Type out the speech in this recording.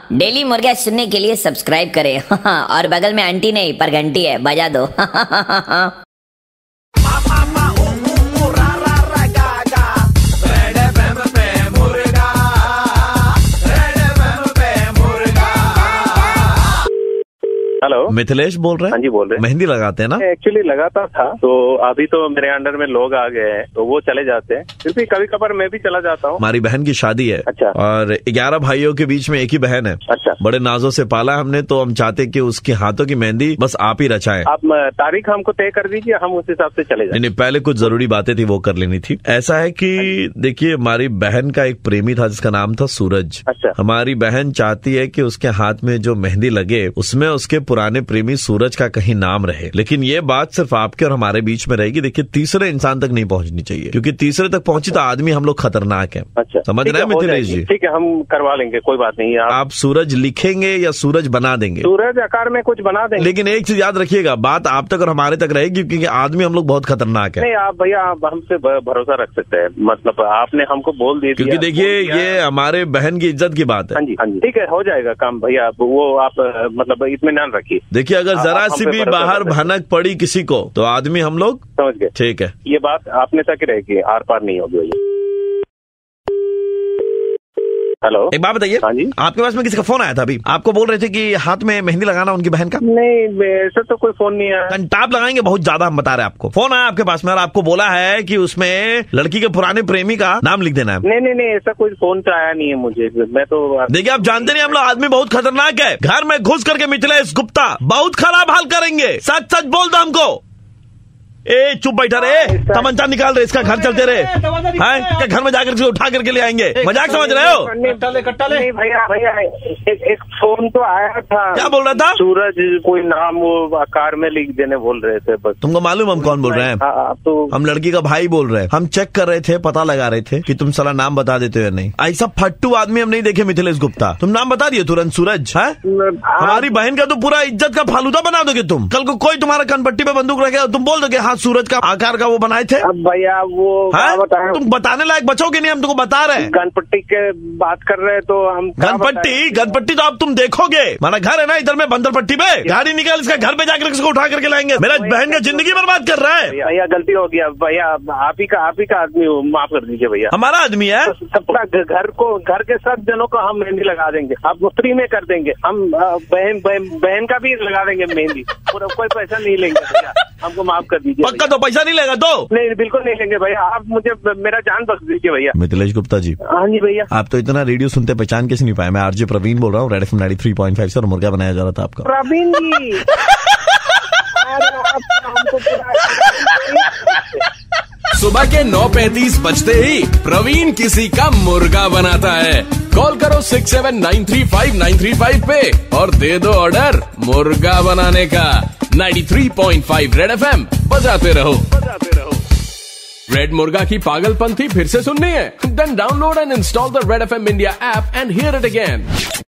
Daily मुर्गा सुनने के लिए सब्सक्राइब करें और बगल में आंटी नहीं पर घंटी है, बजा दो। हेलो, मिथिलेश बोल रहे हैं? हाँ जी बोल रहे हैं। मेहंदी लगाते हैं ना? एक्चुअली लगाता था, तो अभी तो मेरे अंडर में लोग आ गए हैं, तो वो चले जाते हैं। फिर भी कभी कभार मैं भी चला जाता हूँ। हमारी बहन की शादी है। अच्छा। और 11 भाइयों के बीच में एक ही बहन है। अच्छा। बड़े नाजों से पाला हमने, तो हम चाहते कि उसके हाथों की मेहंदी बस आप ही रचाएं। आप तारीख हमको तय कर दीजिए, हम उस हिसाब से चले जाएं। नहीं, पहले कुछ जरूरी बातें थी वो कर लेनी थी। ऐसा है कि देखिए, हमारी बहन का एक प्रेमी था जिसका नाम था सूरज। अच्छा। हमारी बहन चाहती है कि उसके हाथ में जो मेहंदी लगे उसमें उसके पुराने प्रेमी सूरज का कहीं नाम रहे, लेकिन ये बात सिर्फ आपके और हमारे बीच में रहेगी। देखिए, तीसरे इंसान तक नहीं पहुंचनी चाहिए, क्योंकि तीसरे तक पहुंची तो आदमी हम लोग खतरनाक है। अच्छा, समझ रहे हैं मिथिलेश जी? ठीक है, हम करवा लेंगे, कोई बात नहीं। आप सूरज लिखेंगे या सूरज बना देंगे? सूरज आकार में कुछ बना देंगे। लेकिन एक चीज याद रखिएगा, बात आप तक और हमारे तक रहेगी, क्योंकि आदमी हम लोग बहुत खतरनाक है। नहीं, आप भैया आप हमसे भरोसा रख सकते हैं, मतलब आपने हमको बोल दिया। क्योंकि देखिए, ये हमारे बहन की इज्जत की बात है। हाँ जी, हाँ जी, ठीक है, हो जाएगा काम भैया। वो आप मतलब इत्मीनान रखिए। देखिए, अगर जरा सी भी बाहर भनक पड़ी किसी को तो आदमी हम लोग समझ गए। ठीक है, ये बात आपने तक रहेगी, आर पार नहीं होगी भैया। हेलो, एक बात बताइए। हाँ जी, आपके पास में किसी का फोन आया था अभी? आपको बोल रहे थे कि हाथ में मेहंदी लगाना उनकी बहन का। नहीं, ऐसा तो कोई फोन नहीं आया। कंटाप लगाएंगे बहुत ज्यादा, हम बता रहे हैं आपको। फोन आया आपके पास में और आपको बोला है कि उसमें लड़की के पुराने प्रेमी का नाम लिख देना है। नहीं, ऐसा कोई फोन तो आया नहीं है मुझे। मैं तो देखिए, आप जानते नहीं, हम लोग आदमी बहुत खतरनाक है। घर में घुस करके मिथिलेश गुप्ता बहुत खराब हाल करेंगे। सच सच बोल दो हमको। ए चुप बैठा रे, तमंचा निकाल रहे, इसका घर चलते रहे हैं, घर में जाकर उठा करके ले आएंगे। मजाक समझ रहे हो? कट्टा ले भैया, एक फोन तो आया था। क्या बोल रहा था? सूरज कोई नाम वो आकार में लिख देने बोल रहे थे। बस तुमको मालूम हम कौन बोल रहे हैं? तो हम लड़की का भाई बोल रहे हैं। हम चेक कर रहे थे, पता लगा रहे थे कि तुम साला नाम बता देते हो या नहीं। ऐसा फट्टू आदमी हम नहीं देखे मिथिलेश गुप्ता। तुम नाम बता दिए तुरंत, सूरज है। हमारी बहन का तो पूरा इज्जत का फालूदा बना दोगे तुम। कल को कोई तुम्हारा कनपट्टी पे बंदूक रखेगा, तुम बोल दोगे हाँ सूरज का आकार का वो बनाए थे। अब भैया वो तुम बताने लायक बचोगे नहीं, हम तुमको बता रहे हैं। गणपट्टी के बात कर रहे हैं तो हम गणपट्टी तो अब तुम देखोगे। हमारा घर है ना इधर में बंदरपट्टी पे, गाड़ी निकाल इसका घर पे जाकर इसको उठा करके लाएंगे। मेरा बहन का जिंदगी बर्बाद कर रहा है। भैया गलती हो गया भैया, आप ही का आदमी हो, माफ कर दीजिए भैया। हमारा आदमी है। सबका घर के सब जनों को हम मेहंदी लगा देंगे, आप फ्री में कर देंगे। हम बहन का भी लगा देंगे मेहंदी, कोई पैसा नहीं लेंगे भैया, हमको माफ कर दीजिए। पक्का तो पैसा नहीं लेगा तो? नहीं, बिल्कुल नहीं लेंगे भैया, आप मुझे मेरा जान बख्श दीजिए भैया। मिथिलेश गुप्ता जी। हाँ जी भैया। आप तो इतना रेडियो सुनते पहचान कैसे नहीं पाए? मैं आरजे प्रवीण बोल रहा हूँ, रेड FM 93.5 से, और मुर्गा बनाया जा रहा था आपका। प्रवीण जी सुबह के 9:35 बजते ही प्रवीण किसी का मुर्गा बनाता है। कॉल करो 67935935 पे और दे दो ऑर्डर मुर्गा बनाने का। 93.5 रेड FM बजाते रहो। रेड मुर्गा की पागलपंथी फिर से सुननी है? Then download and install the Red FM India app and here it again.